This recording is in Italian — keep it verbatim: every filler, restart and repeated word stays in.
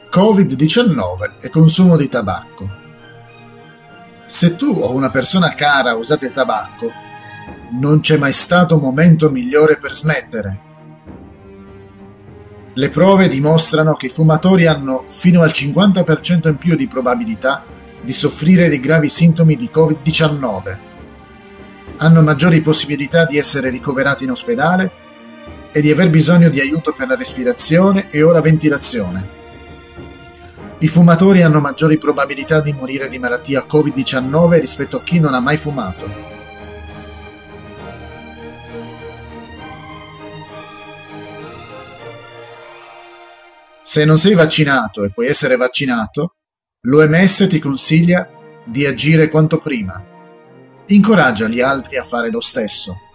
Covid diciannove e consumo di tabacco. Se tu o una persona cara usate tabacco, non c'è mai stato momento migliore per smettere. Le prove dimostrano che i fumatori hanno fino al cinquanta per cento in più di probabilità di soffrire di gravi sintomi di Covid diciannove. Hanno maggiori possibilità di essere ricoverati in ospedale e di aver bisogno di aiuto per la respirazione e o la ventilazione. I fumatori hanno maggiori probabilità di morire di malattia Covid diciannove rispetto a chi non ha mai fumato. Se non sei vaccinato e puoi essere vaccinato, l'O M S ti consiglia di agire quanto prima. Incoraggia gli altri a fare lo stesso.